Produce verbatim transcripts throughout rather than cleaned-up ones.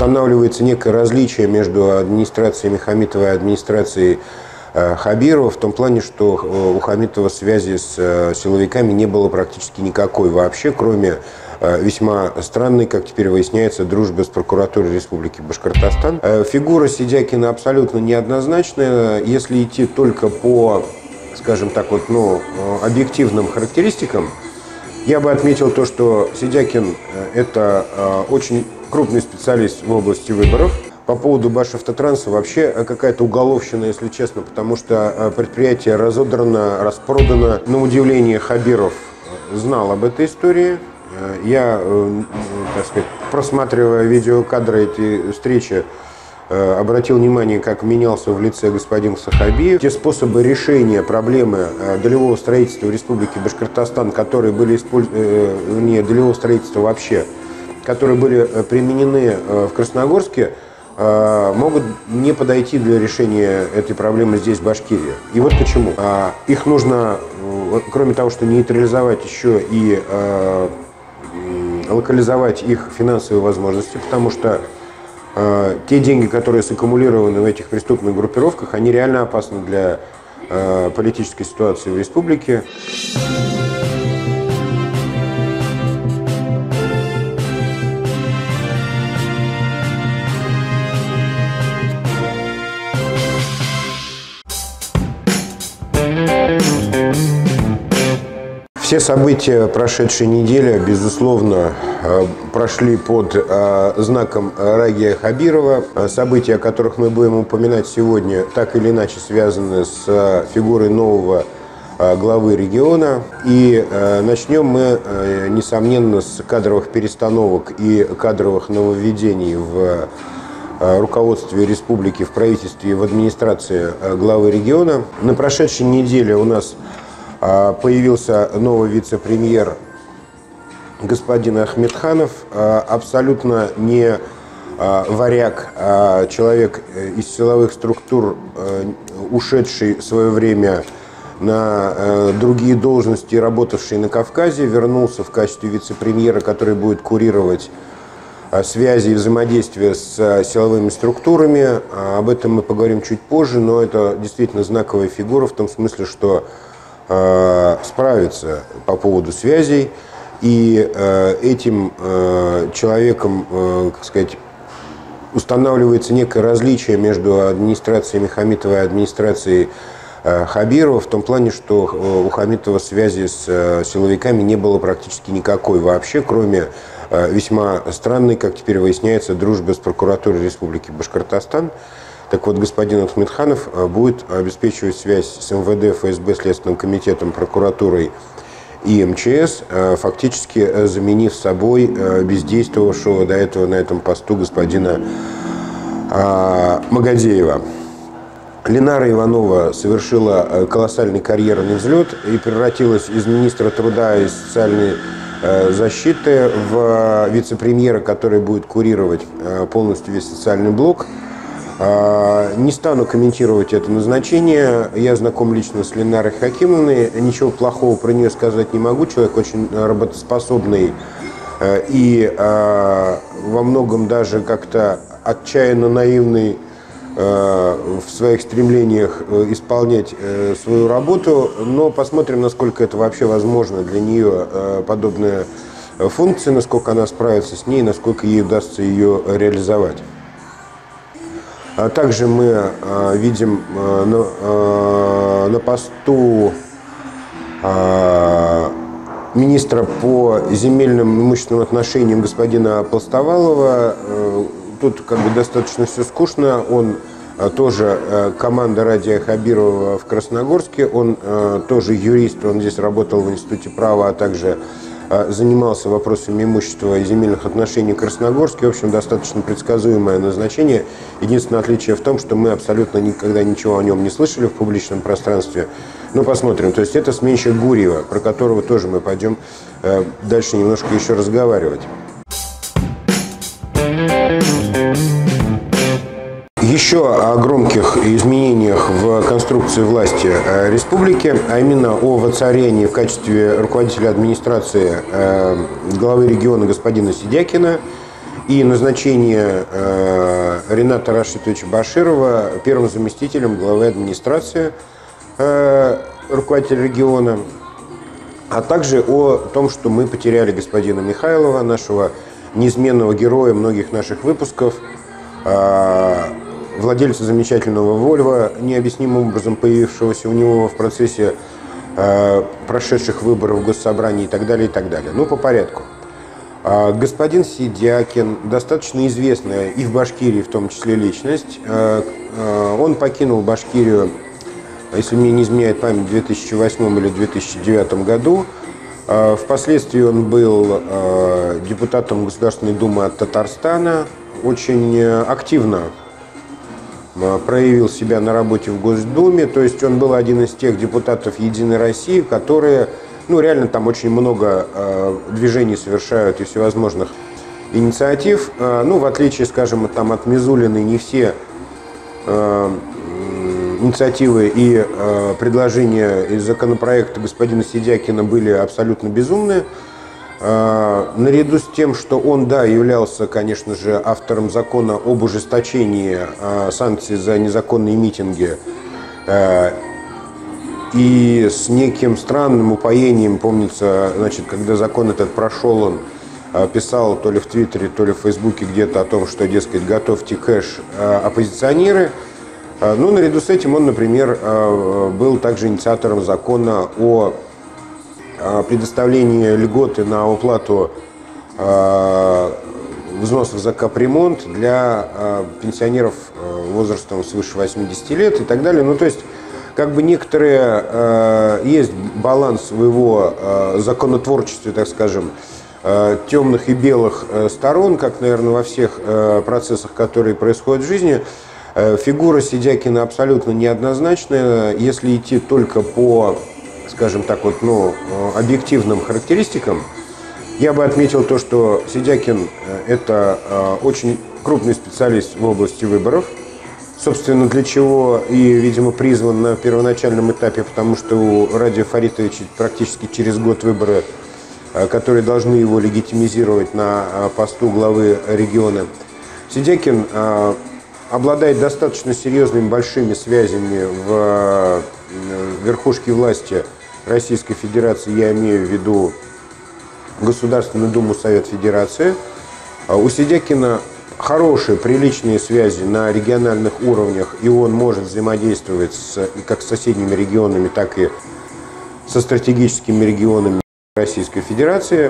устанавливается некое различие между администрацией Хамитова и администрацией Хабирова в том плане, что у Хамитова связи с силовиками не было практически никакой вообще, кроме весьма странной, как теперь выясняется, дружбы с прокуратурой Республики Башкортостан. Фигура Сидякина абсолютно неоднозначная. Если идти только по, скажем так, вот, ну, объективным характеристикам, я бы отметил то, что Сидякин – это очень крупный специалист в области выборов. По поводу Башавтотранса вообще какая-то уголовщина, если честно, потому что предприятие разодрано, распродано. На удивление, Хабиров знал об этой истории. Я, так сказать, просматривая видеокадры этой встречи, обратил внимание, как менялся в лице господин Сахабиев. Те способы решения проблемы долевого строительства в Республике Башкортостан, которые были использованы, не долевого строительства вообще, которые были применены в Красногорске, могут не подойти для решения этой проблемы здесь, в Башкирии. И вот почему. Их нужно, кроме того, что нейтрализовать, еще и локализовать их финансовые возможности, потому что те деньги, которые саккумулированы в этих преступных группировках, они реально опасны для политической ситуации в республике. Все события прошедшей недели, безусловно, прошли под знаком Рагия Хабирова. События, о которых мы будем упоминать сегодня, так или иначе связаны с фигурой нового главы региона. И начнем мы, несомненно, с кадровых перестановок и кадровых нововведений в руководстве республики, в правительстве и в администрации главы региона. На прошедшей неделе у нас появился новый вице-премьер господин Ахмедханов, абсолютно не варяг, а человек из силовых структур, ушедший в свое время на другие должности, работавший на Кавказе, вернулся в качестве вице-премьера, который будет курировать связи и взаимодействия с силовыми структурами. Об этом мы поговорим чуть позже, но это действительно знаковая фигура в том смысле, что справиться по поводу связей, и этим человеком, как сказать, устанавливается некое различие между администрацией Хамитова и администрацией Хабирова в том плане, что у Хамитова связи с силовиками не было практически никакой вообще, кроме весьма странной, как теперь выясняется, дружбы с прокуратурой Республики Башкортостан. Так вот, господин Ахмедханов будет обеспечивать связь с эм вэ дэ, эф эс бэ, Следственным комитетом, прокуратурой и эм че эс, фактически заменив собой бездействовавшего до этого на этом посту господина Магадеева. Ленара Иванова совершила колоссальный карьерный взлет и превратилась из министра труда и социальной защиты в вице-премьера, который будет курировать полностью весь социальный блок. Не стану комментировать это назначение. Я знаком лично с Ленарой Хакимовной. Ничего плохого про нее сказать не могу. Человек очень работоспособный и во многом даже как-то отчаянно наивный в своих стремлениях исполнять свою работу. Но посмотрим, насколько это вообще возможно для нее, подобная функция, насколько она справится с ней, насколько ей удастся ее реализовать. Также мы видим на, на посту министра по земельным имущественным отношениям господина Полстовалова. Тут как бы достаточно все скучно. Он тоже команда Радия Хабирова в Красногорске. Он тоже юрист, он здесь работал в Институте права, а также занимался вопросами имущества и земельных отношений в Красногорске. В общем, достаточно предсказуемое назначение. Единственное отличие в том, что мы абсолютно никогда ничего о нем не слышали в публичном пространстве. Ну, посмотрим. То есть это сменщик Гурьева, про которого тоже мы пойдем дальше немножко еще разговаривать. Еще о громких изменениях в конструкции власти республики, а именно о воцарении в качестве руководителя администрации главы региона господина Сидякина и назначение э, Рената Рашитовича Баширова первым заместителем главы администрации, э, руководителя региона, а также о том, что мы потеряли господина Михайлова, нашего неизменного героя многих наших выпусков, э, владельца замечательного Вольво, необъяснимым образом появившегося у него в процессе э, прошедших выборов в Госсобрании и так далее, и так далее. Ну, по порядку. Э, господин Сидякин, достаточно известная и в Башкирии в том числе личность. Э, э, он покинул Башкирию, если мне не изменяет память, в две тысячи восьмом или две тысячи девятом году. Э, впоследствии он был э, депутатом Государственной Думы от Татарстана, очень активно проявил себя на работе в Госдуме, то есть он был один из тех депутатов «Единой России», которые, ну, реально там очень много э, движений совершают и всевозможных инициатив. Э, ну, в отличие, скажем, там, от Мизулиной, не все э, инициативы и э, предложения из законопроекта господина Сидякина были абсолютно безумные. Наряду с тем, что он, да, являлся, конечно же, автором закона об ужесточении санкций за незаконные митинги, и с неким странным упоением, помнится, значит, когда закон этот прошел, он писал то ли в Твиттере, то ли в Фейсбуке где-то о том, что, дескать, готовьте кэш, оппозиционеры. Но наряду с этим он, например, был также инициатором закона о предоставление льготы на уплату э, взносов за капремонт для э, пенсионеров э, возрастом свыше восьмидесяти лет и так далее. Ну, то есть, как бы некоторые, э, есть баланс в его э, законотворчестве, так скажем, э, темных и белых э, сторон, как, наверное, во всех э, процессах, которые происходят в жизни. Э, фигура Сидякина абсолютно неоднозначная. Если идти только по, скажем так, вот, ну, объективным характеристикам, я бы отметил то, что Сидякин – это очень крупный специалист в области выборов, собственно, для чего и, видимо, призван на первоначальном этапе, потому что у Радия Фаритовича практически через год выборы, которые должны его легитимизировать на посту главы региона. Сидякин обладает достаточно серьезными большими связями в верхушке власти Российской Федерации, я имею в виду Государственную Думу, Совет Федерации. У Сидякина хорошие, приличные связи на региональных уровнях, и он может взаимодействовать с, как с соседними регионами, так и со стратегическими регионами Российской Федерации.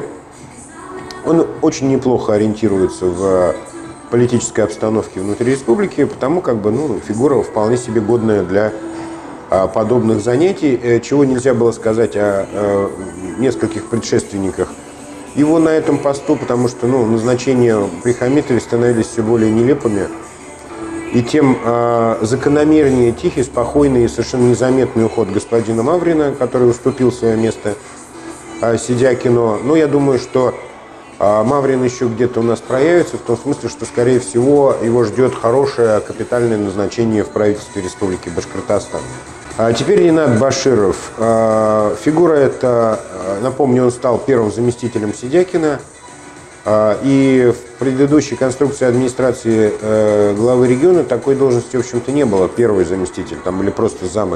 Он очень неплохо ориентируется в политической обстановке внутри республики, потому как бы, ну, фигура вполне себе годная для подобных занятий, чего нельзя было сказать о, о нескольких предшественниках его на этом посту, потому что, ну, назначения при Хамитове становились все более нелепыми, и тем э, закономернее тихий, спокойный и совершенно незаметный уход господина Маврина, который уступил свое место э, Сидякину. Но я думаю, что э, Маврин еще где-то у нас проявится, в том смысле, что, скорее всего, его ждет хорошее капитальное назначение в правительстве Республики Башкортостан. А теперь Ренат Баширов. Фигура эта, напомню, он стал первым заместителем Сидякина. И в предыдущей конструкции администрации главы региона такой должности, в общем-то, не было. Первый заместитель, там были просто замы.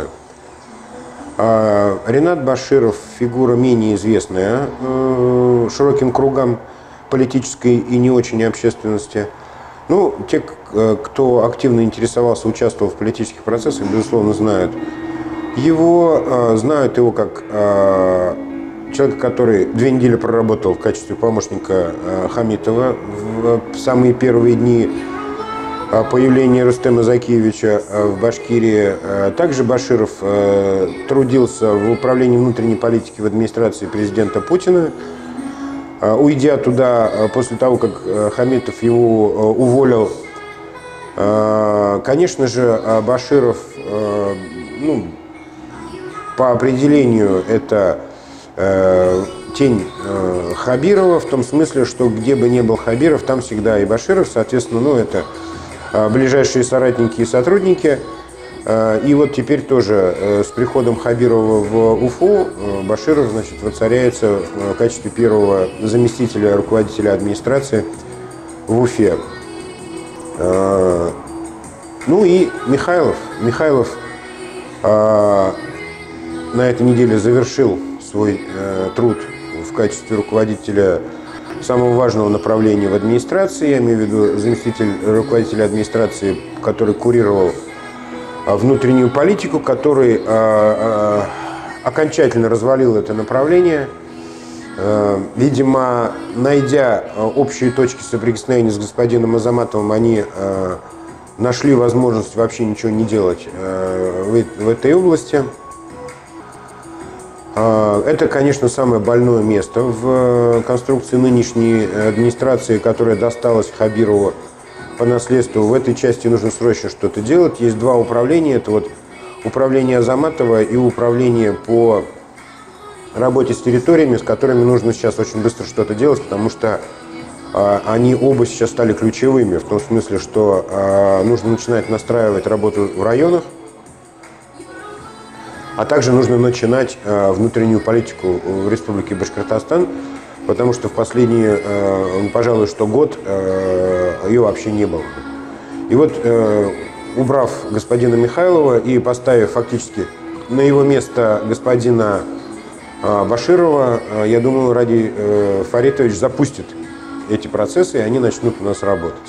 Ренат Баширов – фигура менее известная широким кругам политической и не очень общественности. Ну, те, кто активно интересовался, участвовал в политических процессах, безусловно, знают его, э, знают его как э, человека, который две недели проработал в качестве помощника э, Хамитова в, в самые первые дни э, появления Рустема Закиевича э, в Башкирии. Э, также Баширов э, трудился в управлении внутренней политики в администрации президента Путина. Уйдя туда после того, как Хамитов его уволил, конечно же, Баширов, ну, по определению это тень Хабирова, в том смысле, что где бы ни был Хабиров, там всегда и Баширов, соответственно, ну, это ближайшие соратники и сотрудники. И вот теперь тоже с приходом Хабирова в Уфу Баширов, значит, воцаряется в качестве первого заместителя руководителя администрации в Уфе. Ну и Михайлов. Михайлов на этой неделе завершил свой труд в качестве руководителя самого важного направления в администрации. Я имею в виду заместитель руководителя администрации, который курировал внутреннюю политику, который окончательно развалил это направление. Видимо, найдя общие точки соприкосновения с господином Азаматовым, они нашли возможность вообще ничего не делать в этой области. Это, конечно, самое больное место в конструкции нынешней администрации, которая досталась Хабирову по наследству. В этой части нужно срочно что-то делать. Есть два управления. Это вот управление Азаматова и управление по работе с территориями, с которыми нужно сейчас очень быстро что-то делать, потому что э, они оба сейчас стали ключевыми, в том смысле, что э, нужно начинать настраивать работу в районах, а также нужно начинать э, внутреннюю политику в Республике Башкортостан, потому что в последний, э, пожалуй, что год э, ее вообще не было. И вот, э, убрав господина Михайлова и поставив фактически на его место господина Баширова, я думаю, Радий Фаритович запустит эти процессы, и они начнут у нас работать.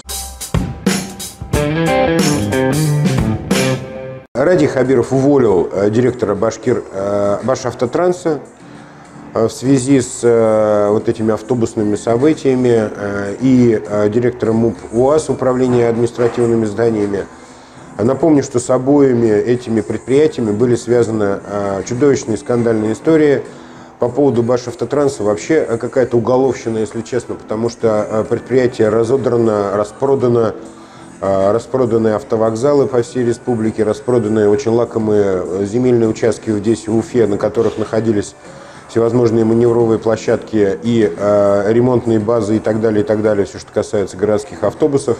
Радий Хабиров уволил директора Башкир, Башавтотранса в связи с вот этими автобусными событиями и директора МУП УАЗ, управления административными зданиями. Напомню, что с обоими этими предприятиями были связаны чудовищные скандальные истории. По поводу Башавтотранса вообще какая-то уголовщина, если честно, потому что предприятие разодрано, распродано, распроданы автовокзалы по всей республике, распроданы очень лакомые земельные участки здесь, в Уфе, на которых находились всевозможные маневровые площадки и ремонтные базы и так далее, и так далее, все, что касается городских автобусов.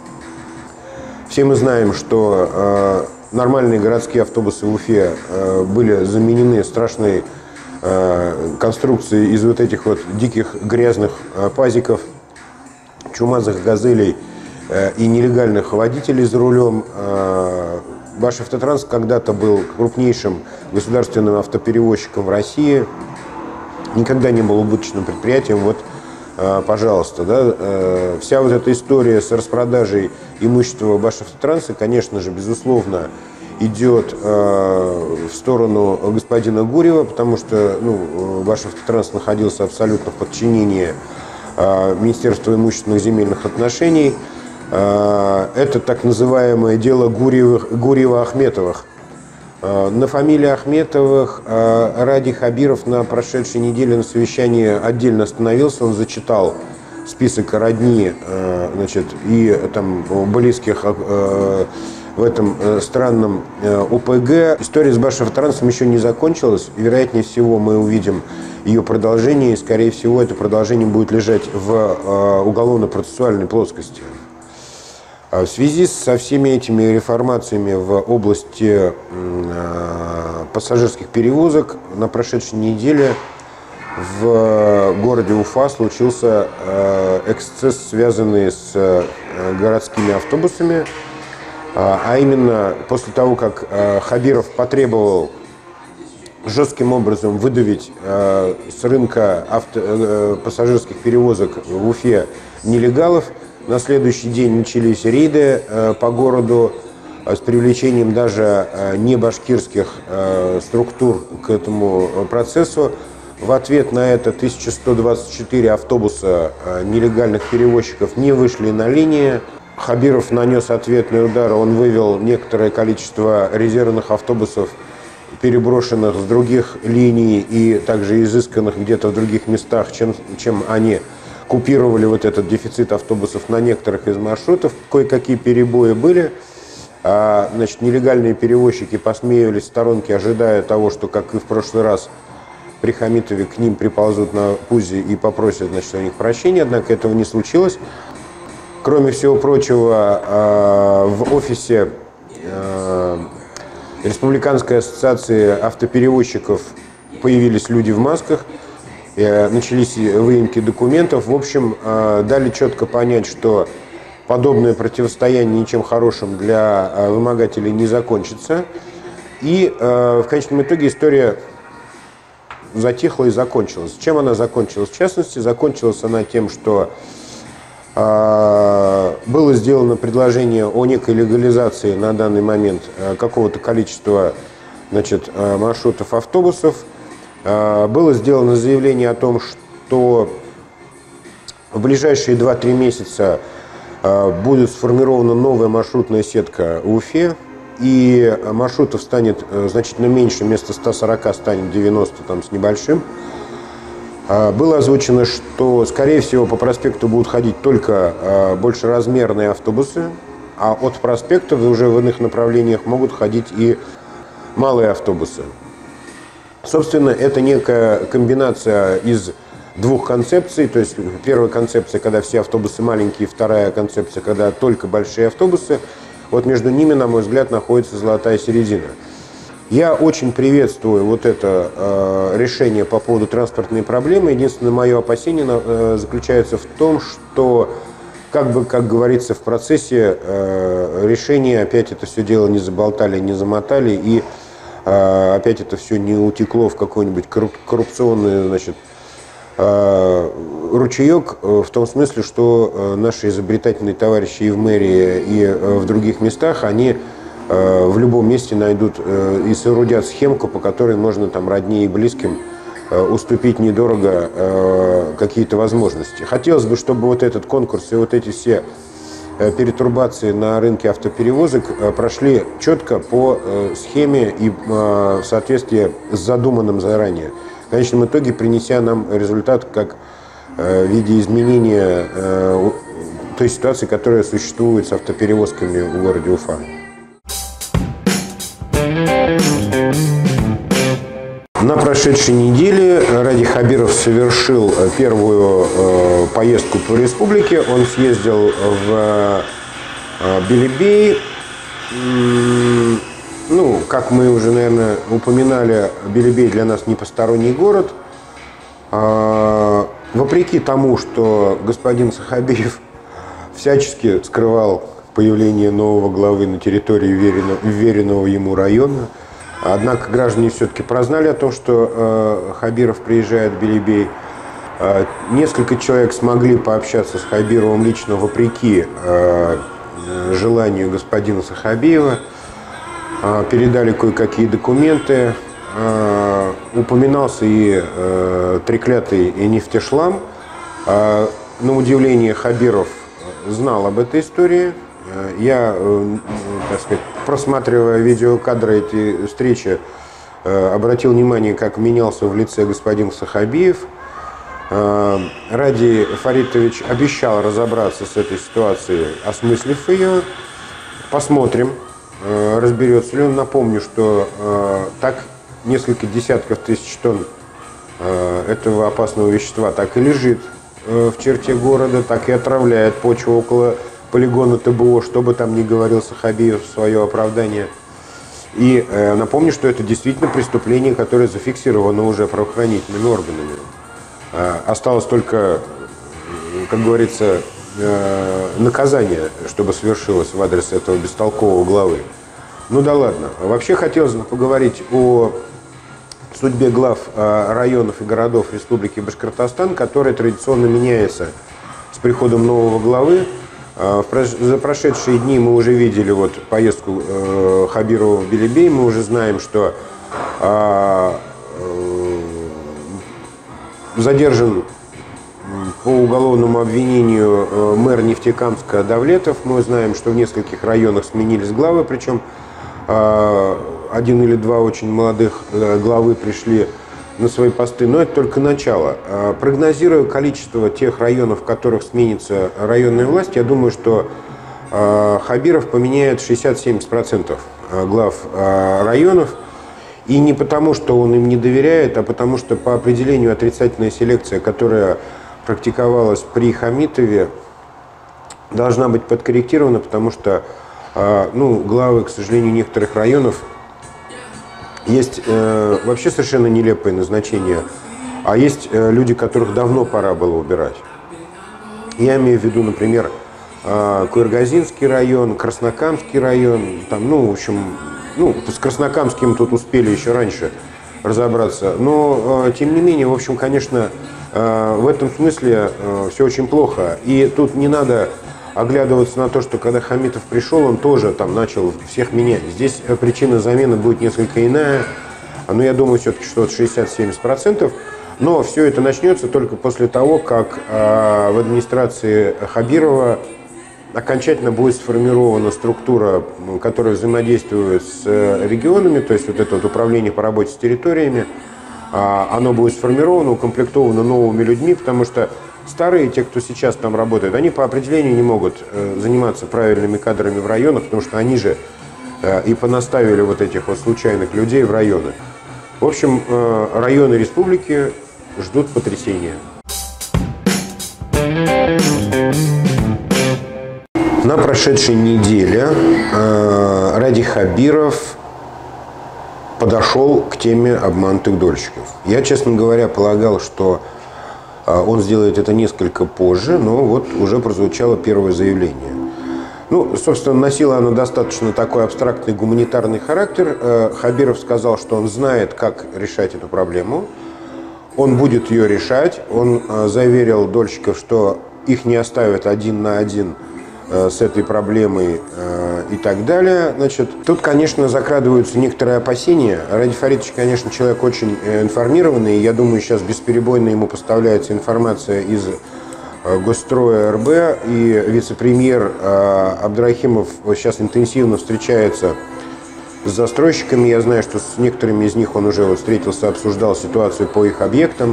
Все мы знаем, что э, нормальные городские автобусы в Уфе э, были заменены страшной э, конструкцией из вот этих вот диких грязных э, пазиков, чумазых газелей э, и нелегальных водителей за рулем. Э, Башавтотранс когда-то был крупнейшим государственным автоперевозчиком в России, никогда не был убыточным предприятием. Вот, пожалуйста, да, вся вот эта история с распродажей имущества Башавтотранса, конечно же, безусловно, идет в сторону господина Гурьева, потому что ну, Башавтотранс находился абсолютно в подчинении Министерства имущественных земельных отношений. Это так называемое дело Гурьева-Ахметовых. На фамилии Ахметовых Радий Хабиров на прошедшей неделе на совещании отдельно остановился. Он зачитал список родни, значит, и там близких в этом странном ОПГ. История с Башавтотрансом еще не закончилась. И, вероятнее всего, мы увидим ее продолжение. И, скорее всего, это продолжение будет лежать в уголовно-процессуальной плоскости. В связи со всеми этими реформациями в области пассажирских перевозок на прошедшей неделе в городе Уфа случился эксцесс, связанный с городскими автобусами. А именно, после того, как Хабиров потребовал жестким образом выдавить с рынка авто, пассажирских перевозок в Уфе нелегалов, на следующий день начались рейды э, по городу э, с привлечением даже э, не башкирских э, структур к этому процессу. В ответ на это тысяча сто двадцать четыре автобуса э, нелегальных перевозчиков не вышли на линии. Хабиров нанес ответный удар, он вывел некоторое количество резервных автобусов, переброшенных с других линий и также изысканных где-то в других местах, чем, чем они купировали вот этот дефицит автобусов на некоторых из маршрутов. Кое-какие перебои были. А, значит, нелегальные перевозчики посмеивались в сторонке, ожидая того, что, как и в прошлый раз, при Хамитове к ним приползут на пузе и попросят, значит, у них прощения. Однако этого не случилось. Кроме всего прочего, а, в офисе а, Республиканской ассоциации автоперевозчиков появились люди в масках. начались выемки документов. В общем, дали четко понять, что подобное противостояние ничем хорошим для вымогателей не закончится. И в конечном итоге история затихла и закончилась. Чем она закончилась? В частности, закончилась она тем, что было сделано предложение о некой легализации на данный момент какого-то количества, значит, маршрутов автобусов. Было сделано заявление о том, что в ближайшие два-три месяца будет сформирована новая маршрутная сетка в Уфе, и маршрутов станет значительно меньше, вместо ста сорока станет девяносто там, с небольшим. Было озвучено, что, скорее всего, по проспекту будут ходить только большеразмерные автобусы, а от проспектов уже в иных направлениях могут ходить и малые автобусы. Собственно, это некая комбинация из двух концепций. То есть первая концепция, когда все автобусы маленькие, вторая концепция, когда только большие автобусы. Вот между ними, на мой взгляд, находится золотая середина. Я очень приветствую вот это э, решение по поводу транспортной проблемы. Единственное мое опасение э, заключается в том, что, как бы, как говорится, в процессе э, решения опять это все дело не заболтали, не замотали, и э, опять это все не утекло в какой-нибудь коррупционный, значит, э, ручеек, э, в том смысле, что э, наши изобретательные товарищи и в мэрии, и э, в других местах, они в любом месте найдут и соорудят схемку, по которой можно там родне и близким уступить недорого какие-то возможности. Хотелось бы, чтобы вот этот конкурс и вот эти все перетурбации на рынке автоперевозок прошли четко по схеме и в соответствии с задуманным заранее. В конечном итоге принеся нам результат как в виде изменения той ситуации, которая существует с автоперевозками в городе Уфа. На прошедшей неделе Ради Хабиров совершил первую э, поездку по республике. Он съездил в э, Белебей. М-м, ну, как мы уже, наверное, упоминали, Белебей для нас не посторонний город. Э, вопреки тому, что господин Сахабиев всячески скрывал появление нового главы на территории веренного, веренного ему района. Однако граждане все-таки прознали о том, что э, Хабиров приезжает в Белебей. Э, несколько человек смогли пообщаться с Хабировым лично вопреки э, желанию господина Сахабиева. Э, передали кое-какие документы. Э, упоминался и э, треклятый нефтешлам. Э, на удивление Хабиров знал об этой истории. Я, так сказать, просматривая видеокадры этой встречи, обратил внимание, как менялся в лице господин Сахабиев. Ради Фаритович обещал разобраться с этой ситуацией, осмыслив ее. Посмотрим, разберется ли он. Напомню, что так несколько десятков тысяч тонн этого опасного вещества так и лежит в черте города, так и отравляет почву около полигона ТБО, что бы там ни говорил Сахабиев в свое оправдание. И э, напомню, что это действительно преступление, которое зафиксировано уже правоохранительными органами. Э, осталось только, как говорится, э, наказание, чтобы свершилось в адрес этого бестолкового главы. Ну да ладно. Вообще хотелось бы поговорить о судьбе глав э, районов и городов Республики Башкортостан, которая традиционно меняется с приходом нового главы. За прошедшие дни мы уже видели вот поездку э, Хабирова в Белебей. Мы уже знаем, что э, э, задержан по уголовному обвинению э, мэр Нефтекамска Давлетов. Мы знаем, что в нескольких районах сменились главы, причем э, один или два очень молодых э, главы пришли на свои посты, но это только начало. Прогнозируя количество тех районов, в которых сменится районная власть, я думаю, что Хабиров поменяет шестьдесят-семьдесят процентов глав районов. И не потому, что он им не доверяет, а потому что по определению отрицательная селекция, которая практиковалась при Хамитове, должна быть подкорректирована, потому что ну, главы, к сожалению, некоторых районов есть э, вообще совершенно нелепое назначение А есть люди, которых давно пора было убирать. Я имею в виду, например, Куйргазинский район, Краснокамский район. Там, ну, в общем, ну, с Краснокамским тут успели еще раньше разобраться. Но, тем не менее, в общем, конечно, в этом смысле все очень плохо. И тут не надо оглядываться на то, что когда Хамитов пришел, он тоже там начал всех менять. Здесь причина замены будет несколько иная. Но я думаю, все-таки что-то шестьдесят-семьдесят процентов. Но все это начнется только после того, как э, в администрации Хабирова окончательно будет сформирована структура, которая взаимодействует с регионами, то есть вот это вот управление по работе с территориями. Э, оно будет сформировано, укомплектовано новыми людьми, потому что старые, те, кто сейчас там работает, они по определению не могут э, заниматься правильными кадрами в районах, потому что они же э, и понаставили вот этих вот случайных людей в районы. В общем, э, районы республики ждут потрясения. На прошедшей неделе э, Ради Хабиров подошел к теме обманутых дольщиков. Я, честно говоря, полагал, что э, он сделает это несколько позже, но вот уже прозвучало первое заявление. Ну, собственно, носило оно достаточно такой абстрактный гуманитарный характер. Э, Хабиров сказал, что он знает, как решать эту проблему. Он будет ее решать. Он э, заверил дольщиков, что их не оставят один на один э, с этой проблемой э, и так далее. Значит, тут, конечно, закрадываются некоторые опасения. Ради Фаритович, конечно, человек очень э, информированный. И я думаю, сейчас бесперебойно ему поставляется информация из э, Госстроя эр бэ. И вице-премьер э, Абдрахимов сейчас интенсивно встречается с застройщиками. Я знаю, что с некоторыми из них он уже вот встретился, обсуждал ситуацию по их объектам.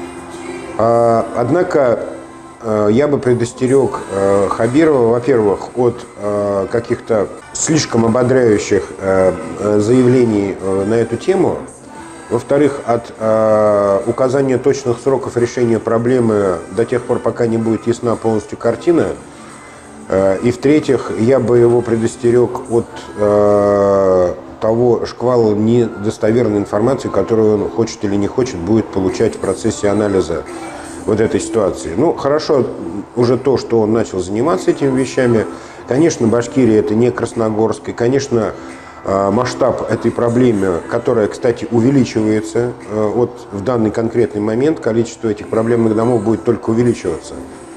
Однако я бы предостерег Хабирова, во-первых, от каких-то слишком ободряющих заявлений на эту тему. Во-вторых, от указания точных сроков решения проблемы до тех пор, пока не будет ясна полностью картина. И в-третьих, я бы его предостерег от э, того шквала недостоверной информации, которую он, хочет или не хочет, будет получать в процессе анализа вот этой ситуации. Ну, хорошо уже то, что он начал заниматься этими вещами. Конечно, Башкирия – это не Красногорск. И, конечно, э, масштаб этой проблемы, которая, кстати, увеличивается, э, вот в данный конкретный момент количество этих проблемных домов будет только увеличиваться.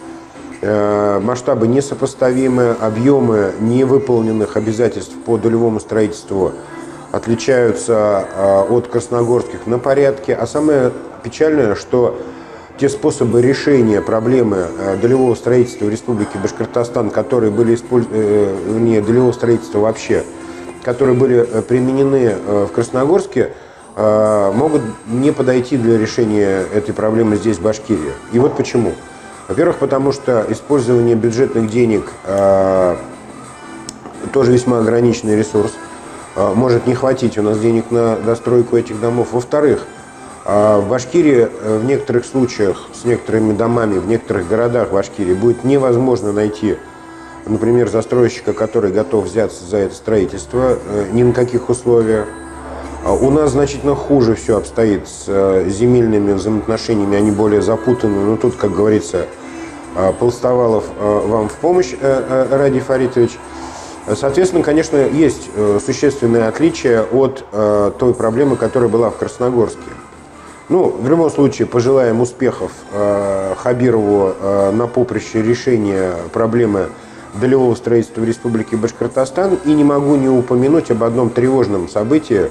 Масштабы несопоставимы, объемы невыполненных обязательств по долевому строительству отличаются от красногорских на порядке. А самое печальное, что те способы решения проблемы долевого строительства в Республике Башкортостан, которые были использованы, не долевого строительства вообще, которые были применены в Красногорске, могут не подойти для решения этой проблемы здесь, в Башкирии. И вот почему. Во-первых, потому что использование бюджетных денег э, тоже весьма ограниченный ресурс. Э, может не хватить у нас денег на достройку этих домов. Во-вторых, э, в Башкирии э, в некоторых случаях с некоторыми домами, в некоторых городах Башкирии будет невозможно найти, например, застройщика, который готов взяться за это строительство, э, ни на каких условиях. У нас значительно хуже все обстоит с земельными взаимоотношениями, они более запутаны. Но тут, как говорится, Полстовалов вам в помощь, Ради Фаритович. Соответственно, конечно, есть существенное отличие от той проблемы, которая была в Красногорске. Ну, в любом случае, пожелаем успехов Хабирову на поприще решения проблемы долевого строительства в Республике Башкортостан. И не могу не упомянуть об одном тревожном событии,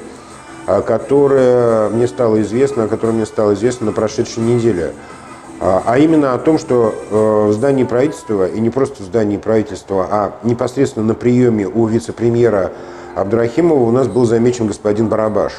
которое мне стало известно, о котором мне стало известно на прошедшей неделе. А именно о том, что в здании правительства, и не просто в здании правительства, а непосредственно на приеме у вице-премьера Абдрахимова у нас был замечен господин Барабаш.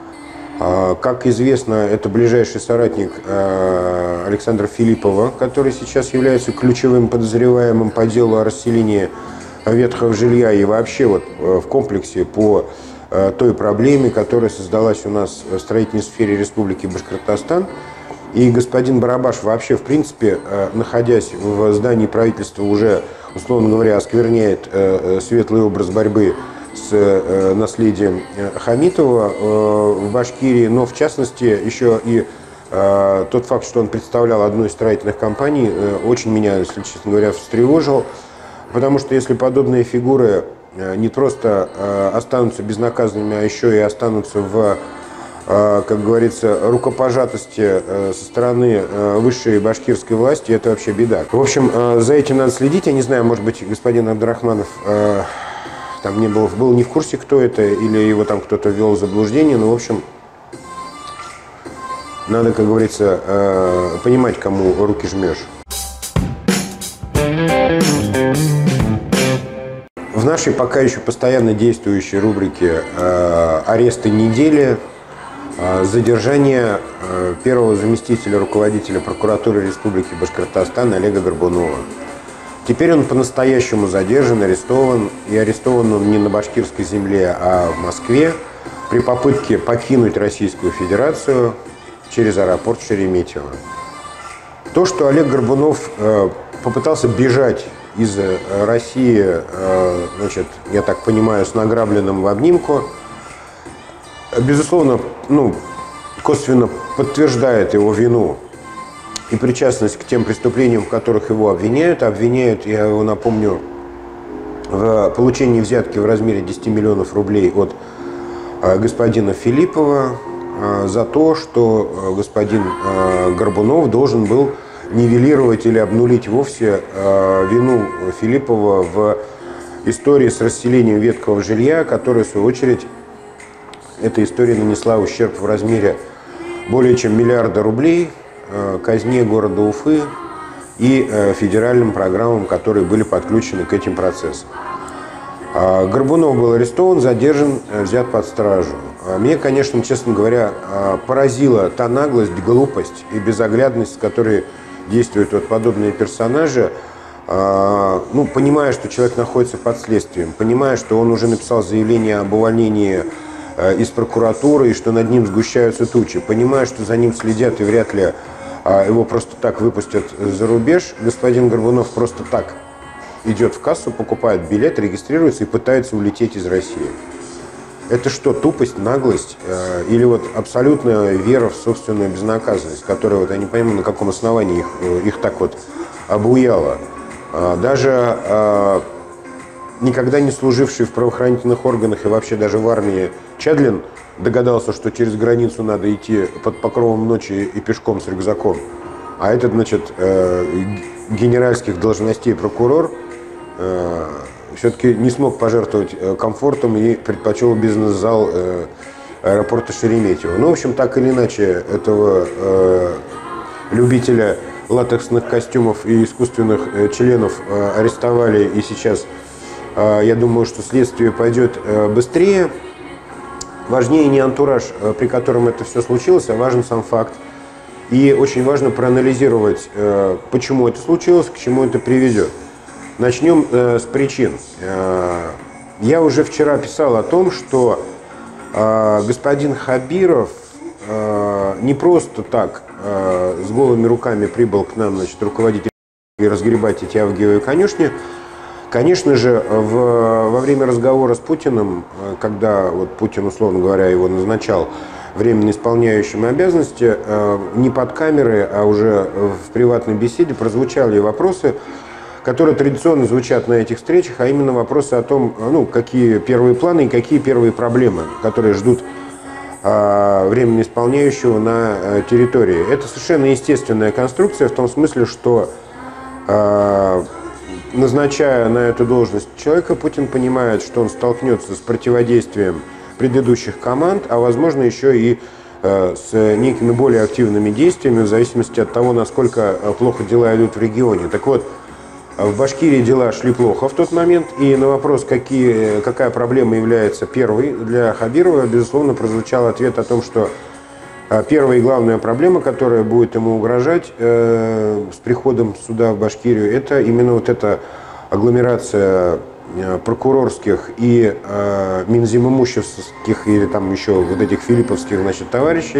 Как известно, это ближайший соратник Александра Филиппова, который сейчас является ключевым подозреваемым по делу о расселении ветхого жилья и вообще вот в комплексе по той проблеме, которая создалась у нас в строительной сфере Республики Башкортостан. И господин Барабаш вообще, в принципе, находясь в здании правительства, уже, условно говоря, оскверняет светлый образ борьбы с наследием Хамитова в Башкирии, но в частности еще и тот факт, что он представлял одну из строительных компаний, очень меня, если честно говоря, встревожил. Потому что если подобные фигуры не просто останутся безнаказанными, а еще и останутся в, как говорится, рукопожатости со стороны высшей башкирской власти, это вообще беда. В общем, за этим надо следить. Я не знаю, может быть, господин Абдрахманов там не был, был не в курсе, кто это, или его там кто-то ввел в заблуждение, но, в общем, надо, как говорится, понимать, кому руки жмешь. В нашей пока еще постоянно действующей рубрике э, «Аресты недели» э, задержание э, первого заместителя руководителя прокуратуры Республики Башкортостан Олега Горбунова. Теперь он по-настоящему задержан, арестован. И арестован он не на башкирской земле, а в Москве при попытке покинуть Российскую Федерацию через аэропорт Шереметьево. То, что Олег Горбунов э, попытался бежать из России, значит, я так понимаю, с награбленным в обнимку, безусловно, ну, косвенно подтверждает его вину и причастность к тем преступлениям, в которых его обвиняют. Обвиняют, я его напомню, в получении взятки в размере десяти миллионов рублей от господина Филиппова за то, что господин Горбунов должен был нивелировать или обнулить вовсе э, вину Филиппова в истории с расселением ветхого жилья, которая, в свою очередь, эта история нанесла ущерб в размере более чем миллиарда рублей э, казне города Уфы и э, федеральным программам, которые были подключены к этим процессам. Э, Горбунов был арестован, задержан, э, взят под стражу. Э, мне, конечно, честно говоря, э, поразила та наглость, глупость и безоглядность, с которой действуют вот подобные персонажи, э, ну, понимая, что человек находится под следствием, понимая, что он уже написал заявление об увольнении э, из прокуратуры и что над ним сгущаются тучи, понимая, что за ним следят и вряд ли э, его просто так выпустят за рубеж, господин Горбунов просто так идет в кассу, покупает билет, регистрируется и пытается улететь из России. Это что, тупость, наглость э, или вот абсолютная вера в собственную безнаказанность, которая, вот я не пойму, на каком основании их, их так вот обуяла. Э, даже э, никогда не служивший в правоохранительных органах и вообще даже в армии Чадлин догадался, что через границу надо идти под покровом ночи и пешком с рюкзаком. А этот, значит, э, генеральских должностей прокурор э, все-таки не смог пожертвовать комфортом и предпочел бизнес-зал аэропорта Шереметьево. Ну, в общем, так или иначе, этого э, любителя латексных костюмов и искусственных э, членов э, арестовали, и сейчас, э, я думаю, что следствие пойдет э, быстрее. Важнее не антураж, э, при котором это все случилось, а важен сам факт. И очень важно проанализировать, э, почему это случилось, к чему это приведет. Начнем э, с причин. Э, я уже вчера писал о том, что э, господин Хабиров э, не просто так э, с голыми руками прибыл к нам, значит, руководить и разгребать эти авгиевые конюшни. Конечно же, в, во время разговора с Путиным, э, когда вот Путин, условно говоря, его назначал временно исполняющим обязанности, э, не под камеры, а уже в приватной беседе прозвучали вопросы, которые традиционно звучат на этих встречах, а именно вопросы о том, ну, какие первые планы и какие первые проблемы, которые ждут э, временно исполняющего на э, территории. Это совершенно естественная конструкция в том смысле, что э, назначая на эту должность человека, Путин понимает, что он столкнется с противодействием предыдущих команд, а возможно еще и э, с некими более активными действиями в зависимости от того, насколько плохо дела идут в регионе. Так вот, в Башкирии дела шли плохо в тот момент, и на вопрос, какие, какая проблема является первой для Хабирова, безусловно, прозвучал ответ о том, что первая и главная проблема, которая будет ему угрожать э, с приходом суда в Башкирию, это именно вот эта агломерация э, прокурорских и э, минзимимущевских, или там еще вот этих филипповских, значит, товарищей.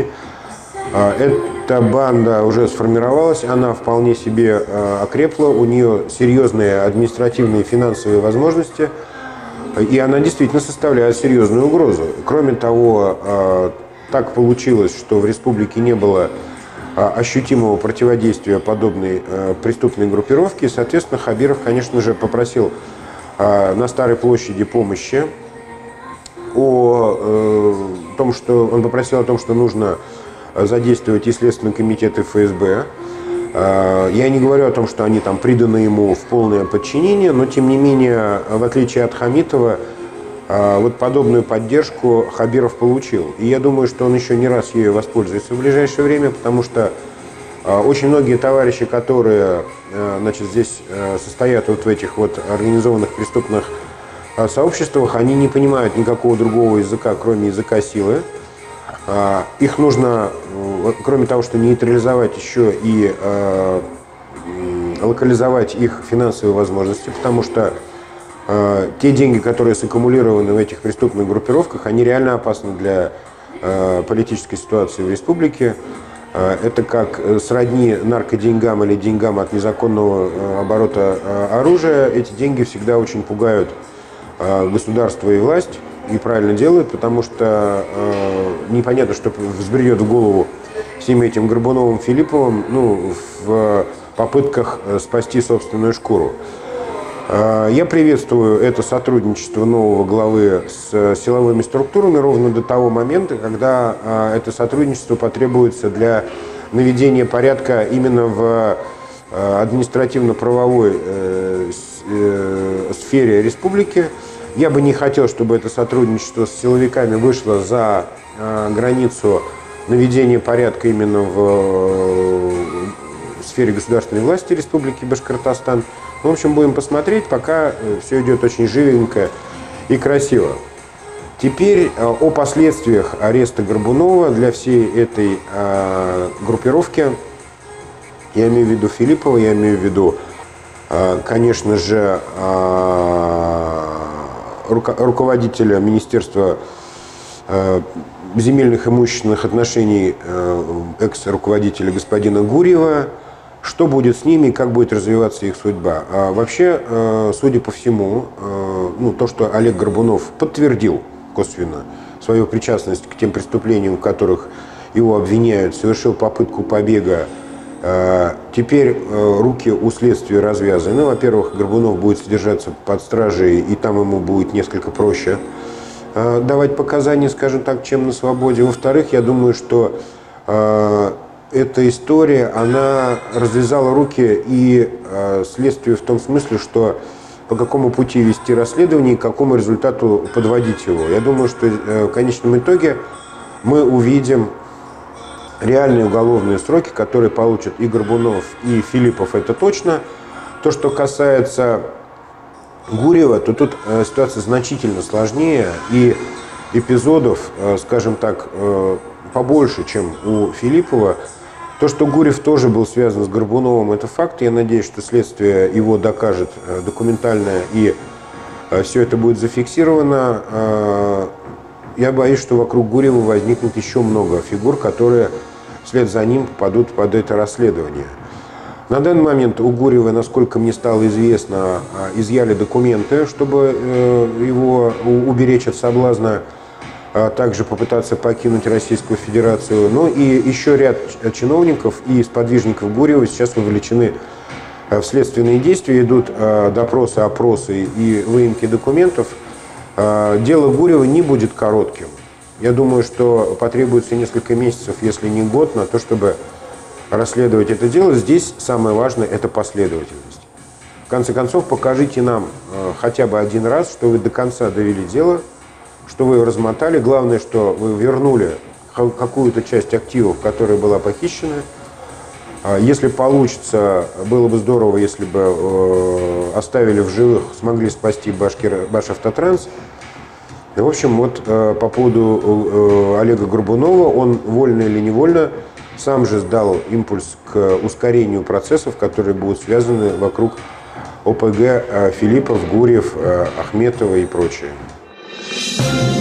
Эта банда уже сформировалась, она вполне себе э, окрепла, у нее серьезные административные и финансовые возможности, и она действительно составляет серьезную угрозу. Кроме того, э, так получилось, что в республике не было ощутимого противодействия подобной преступной группировке. Соответственно, Хабиров, конечно же, попросил на Старой площади помощи. О том, что он попросил о том, что нужно задействовать и Следственный комитет, и эф эс бэ. Я не говорю о том, что они там приданы ему в полное подчинение, но тем не менее, в отличие от Хамитова, вот подобную поддержку Хабиров получил. И я думаю, что он еще не раз ею воспользуется в ближайшее время, потому что очень многие товарищи, которые, значит, здесь состоят вот в этих вот организованных преступных сообществах, они не понимают никакого другого языка, кроме языка силы. Их нужно, кроме того, что нейтрализовать, еще и локализовать их финансовые возможности, потому что те деньги, которые саккумулированы в этих преступных группировках, они реально опасны для политической ситуации в республике. Это как сродни наркоденьгам или деньгам от незаконного оборота оружия. Эти деньги всегда очень пугают государство и власть, и правильно делают, потому что непонятно, что взбредет в голову всем этим Горбуновым, Филипповым, ну, в попытках спасти собственную шкуру. Я приветствую это сотрудничество нового главы с силовыми структурами ровно до того момента, когда это сотрудничество потребуется для наведения порядка именно в административно-правовой сфере республики. Я бы не хотел, чтобы это сотрудничество с силовиками вышло за границу наведения порядка именно в сфере государственной власти Республики Башкортостан. В общем, будем посмотреть, пока все идет очень живенько и красиво. Теперь о последствиях ареста Горбунова для всей этой э, группировки. Я имею в виду Филиппова, я имею в виду, э, конечно же, э, руко руководителя Министерства э, земельных и имущественных отношений, э, экс-руководителя господина Гурьева. Что будет с ними и как будет развиваться их судьба? А вообще, судя по всему, ну, то, что Олег Горбунов подтвердил косвенно свою причастность к тем преступлениям, в которых его обвиняют, совершил попытку побега, теперь руки у следствия развязаны. Во-первых, Горбунов будет содержаться под стражей, и там ему будет несколько проще давать показания, скажем так, чем на свободе. Во-вторых, я думаю, что эта история, она развязала руки и э, следствию в том смысле, что по какому пути вести расследование и к какому результату подводить его. Я думаю, что э, в конечном итоге мы увидим реальные уголовные сроки, которые получат и Горбунов, и Филиппов, это точно. То, что касается Гурьева, то тут э, ситуация значительно сложнее, и эпизодов, э, скажем так, э, побольше, чем у Филиппова. То, что Гурьев тоже был связан с Горбуновым, это факт. Я надеюсь, что следствие его докажет документально, и все это будет зафиксировано. Я боюсь, что вокруг Гурьева возникнет еще много фигур, которые вслед за ним попадут под это расследование. На данный момент у Гурьева, насколько мне стало известно, изъяли документы, чтобы его уберечь от соблазна также попытаться покинуть Российскую Федерацию. Ну и еще ряд чиновников и сподвижников Гурьева сейчас вовлечены в следственные действия, идут допросы, опросы и выемки документов. Дело Гурьева не будет коротким. Я думаю, что потребуется несколько месяцев, если не год, на то, чтобы расследовать это дело. Здесь самое важное – это последовательность. В конце концов, покажите нам хотя бы один раз, что вы до конца довели дело, что вы его размотали. Главное, что вы вернули какую-то часть активов, которая была похищена. Если получится, было бы здорово, если бы оставили в живых, смогли спасти Башкир, Башавтотранс. В общем, вот по поводу Олега Горбунова, он вольно или невольно сам же сдал импульс к ускорению процессов, которые будут связаны вокруг о пэ гэ Филиппов, Гурьев, Ахметова и прочее.